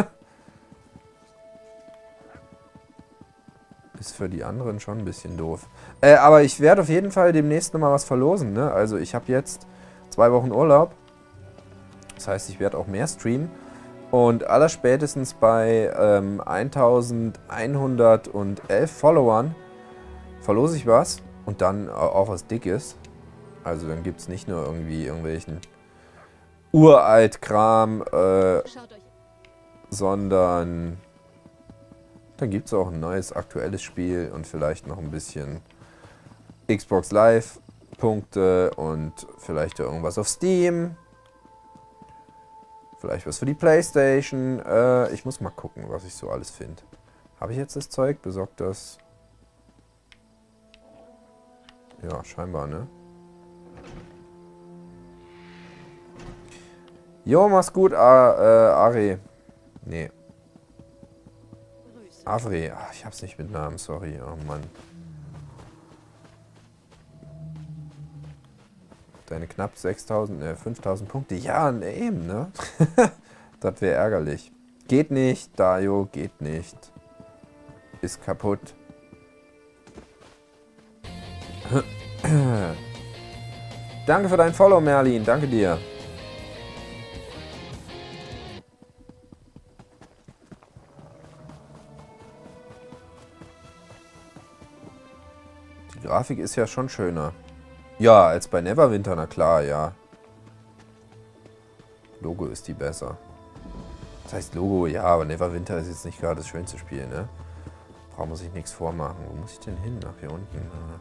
Ist für die anderen schon ein bisschen doof. Äh, aber ich werde auf jeden Fall demnächst nochmal was verlosen, ne? Also ich habe jetzt zwei Wochen Urlaub. Das heißt, ich werde auch mehr streamen und allerspätestens bei ähm, eintausendeinhundertelf Followern verlose ich was und dann auch was Dickes. Also dann gibt es nicht nur irgendwie irgendwelchen Uralt-Kram, äh, sondern dann gibt es auch ein neues aktuelles Spiel und vielleicht noch ein bisschen Xbox Live Punkte und vielleicht irgendwas auf Steam. Vielleicht was für die Playstation. Äh, ich muss mal gucken, was ich so alles finde. Habe ich jetzt das Zeug? Besorgt das? Ja, scheinbar, ne? Jo, mach's gut, A äh, Ari. Nee. Avre. Ach, ich hab's nicht mit Namen, sorry. Oh Mann. Deine knapp sechstausend, äh, fünftausend Punkte. Ja, eben, ne? Das wäre ärgerlich. Geht nicht, Dario, geht nicht. Ist kaputt. Danke für dein Follow, Merlin. Danke dir. Die Grafik ist ja schon schöner. Ja, als bei Neverwinter, na klar, ja. Logo ist die besser. Das heißt Logo, ja, aber Neverwinter ist jetzt nicht gerade das schönste Spiel, ne? Braucht man sich nichts vormachen. Wo muss ich denn hin? Nach hier unten.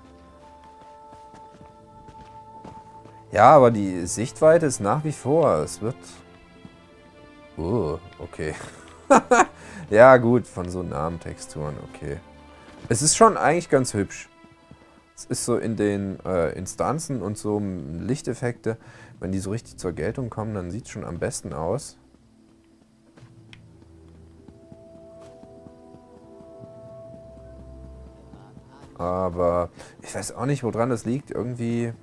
Ja, aber die Sichtweite ist nach wie vor. Es wird... Oh, okay. Ja, gut, von so nahen Texturen, okay. Es ist schon eigentlich ganz hübsch. Es ist so in den äh, Instanzen und so Lichteffekte, wenn die so richtig zur Geltung kommen, dann sieht es schon am besten aus. Aber ich weiß auch nicht, woran das liegt. Irgendwie,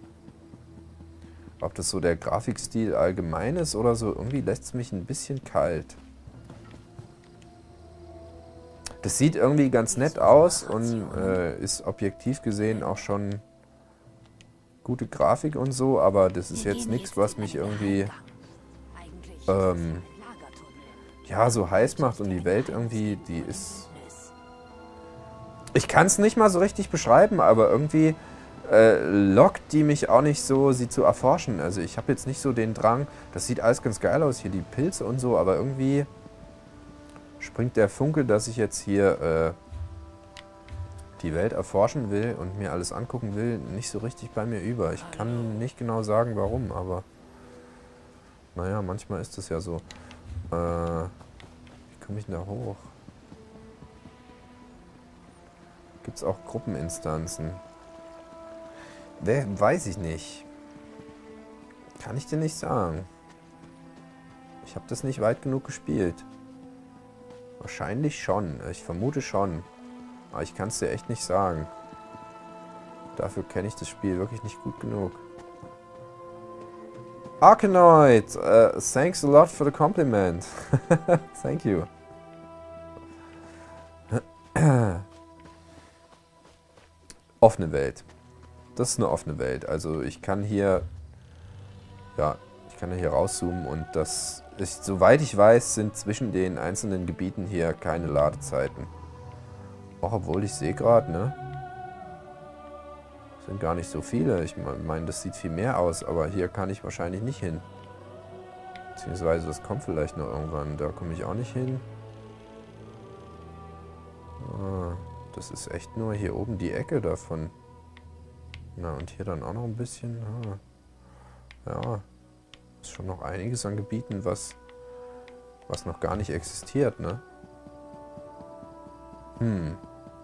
ob das so der Grafikstil allgemein ist oder so. Irgendwie lässt es mich ein bisschen kalt. Das sieht irgendwie ganz nett aus und äh, ist objektiv gesehen auch schon gute Grafik und so, aber das ist jetzt nichts, was mich irgendwie ähm, ja, so heiß macht und die Welt irgendwie, die ist... Ich kann es nicht mal so richtig beschreiben, aber irgendwie äh, lockt die mich auch nicht so, sie zu erforschen. Also ich habe jetzt nicht so den Drang, das sieht alles ganz geil aus, hier die Pilze und so, aber irgendwie springt der Funke, dass ich jetzt hier äh, die Welt erforschen will und mir alles angucken will, nicht so richtig bei mir über. Ich kann nicht genau sagen, warum, aber naja, manchmal ist es ja so. Äh, wie komme ich denn da hoch? Gibt es auch Gruppeninstanzen? Wer, weiß ich nicht. Kann ich dir nicht sagen. Ich habe das nicht weit genug gespielt. Wahrscheinlich schon. Ich vermute schon. Aber ich kann es dir echt nicht sagen. Dafür kenne ich das Spiel wirklich nicht gut genug. Arkanoid! Uh, thanks a lot for the compliment. Thank you. Offene Welt. Das ist eine offene Welt. Also ich kann hier... Ja, ich kann hier rauszoomen und das ist, soweit ich weiß, sind zwischen den einzelnen Gebieten hier keine Ladezeiten. Auch obwohl ich sehe gerade, ne? Sind gar nicht so viele. Ich meine, das sieht viel mehr aus, aber hier kann ich wahrscheinlich nicht hin. Beziehungsweise das kommt vielleicht noch irgendwann. Da komme ich auch nicht hin. Ah, das ist echt nur hier oben die Ecke davon. Na, und hier dann auch noch ein bisschen. Ah, ja. Ist schon noch einiges an Gebieten, was, was noch gar nicht existiert, ne? Hm.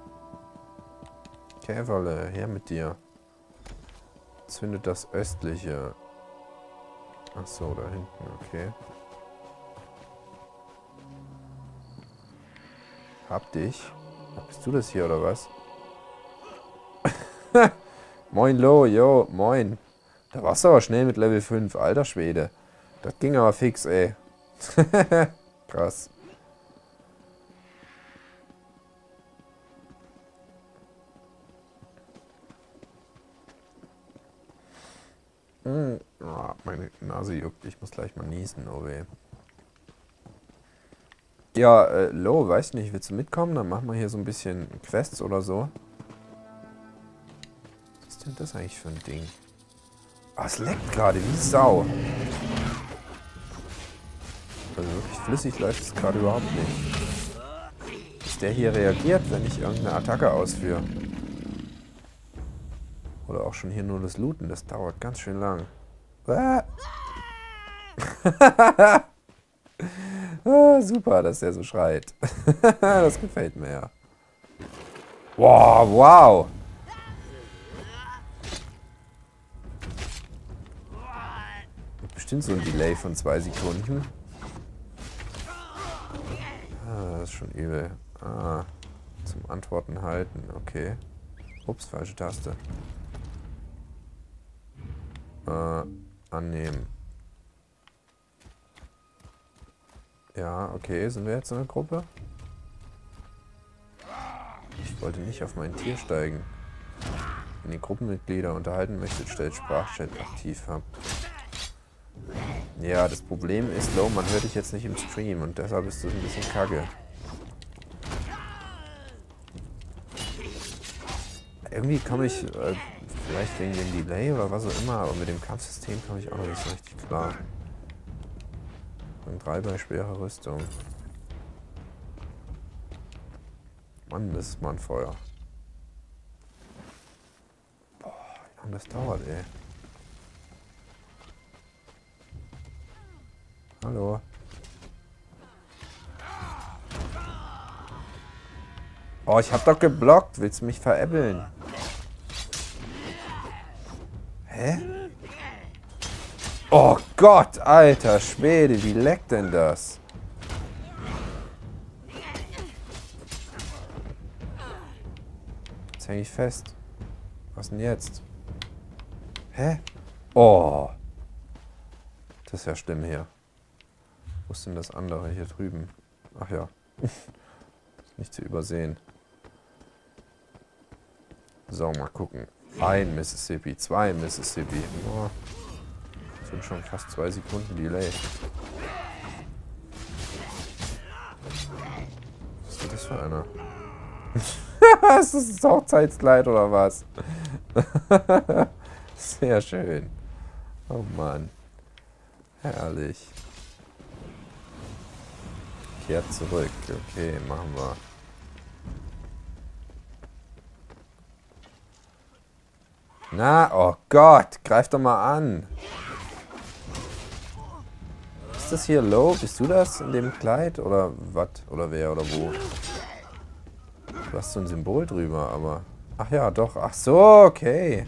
Käferle, her mit dir. Zündet das östliche. Ach so, da hinten, okay. Hab dich. Bist du das hier oder was? Moin Lo, yo, moin. Da warst du aber schnell mit Level fünf, alter Schwede. Das ging aber fix, ey. Krass. Hm. Oh, meine Nase juckt, ich muss gleich mal niesen, oh weh. Ja, äh, Lo, weiß nicht, willst du mitkommen? Dann machen wir hier so ein bisschen Quests oder so. Was ist denn das eigentlich für ein Ding? Ah, es leckt gerade wie Sau. Also wirklich flüssig läuft es gerade überhaupt nicht. Dass der hier reagiert, wenn ich irgendeine Attacke ausführe. Oder auch schon hier nur das Looten, das dauert ganz schön lang. Ah. Ah, super, dass der so schreit. Das gefällt mir ja. Wow, wow. Bestimmt so ein Delay von zwei Sekunden. Ah, das ist schon übel. Ah, zum Antworten halten, okay. Ups, falsche Taste. Äh, annehmen. Ja, okay, sind wir jetzt in der Gruppe? Ich wollte nicht auf mein Tier steigen. Wenn ihr Gruppenmitglieder unterhalten möchtet, stellt Sprachchat aktiv habt. Ja, das Problem ist, Lo, man hört dich jetzt nicht im Stream und deshalb ist das ein bisschen kacke. Irgendwie komme ich, äh, vielleicht wegen dem Delay oder was auch immer, aber mit dem Kampfsystem komme ich auch noch nicht so richtig klar. drei bei schwerer Rüstung. Mann, das ist mal ein Feuer. Boah, wie lange das dauert, ey. Hallo. Oh, ich hab doch geblockt. Willst du mich veräppeln? Hä? Oh Gott, alter Schwede, wie leckt denn das? Jetzt hänge ich fest. Was denn jetzt? Hä? Oh. Das ist ja schlimm hier. Wo ist denn das andere hier drüben? Ach ja. Ist nicht zu übersehen. So, mal gucken. Ein Mississippi, zwei Mississippi. Oh. Das sind schon fast zwei Sekunden Delay. Was ist denn das für einer? Ist das das Hochzeitskleid oder was? Sehr schön. Oh Mann. Herrlich. Kehrt zurück. Okay, machen wir. Na, oh Gott, greif doch mal an. Ist das hier low? Bist du das in dem Kleid? Oder was? Oder wer? Oder wo? Du hast so ein Symbol drüber, aber... Ach ja, doch. Ach so, okay.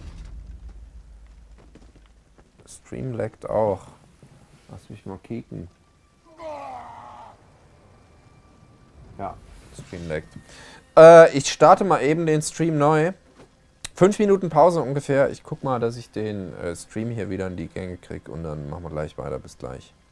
Stream laggt auch. Lass mich mal kicken. Ja, Stream laggt. Äh, ich starte mal eben den Stream neu. Fünf Minuten Pause ungefähr. Ich guck mal, dass ich den äh, Stream hier wieder in die Gänge kriege und dann machen wir gleich weiter. Bis gleich.